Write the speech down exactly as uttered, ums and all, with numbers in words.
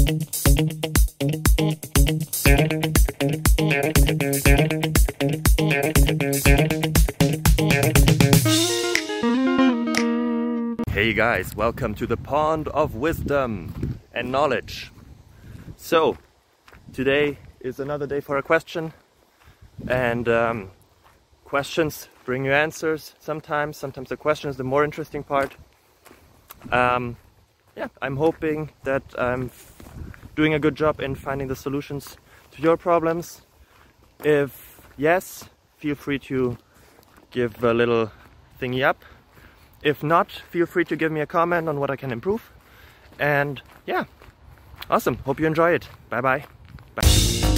Hey guys, welcome to the pond of wisdom and knowledge. So, today is another day for a question, and um, questions bring you answers sometimes. Sometimes the question is the more interesting part. Um, yeah, I'm hoping that I'm doing a good job in finding the solutions to your problems. If yes, feel free to give a little thingy up. If not, feel free to give me a comment on what I can improve. And yeah, awesome. Hope you enjoy it. Bye bye. Bye.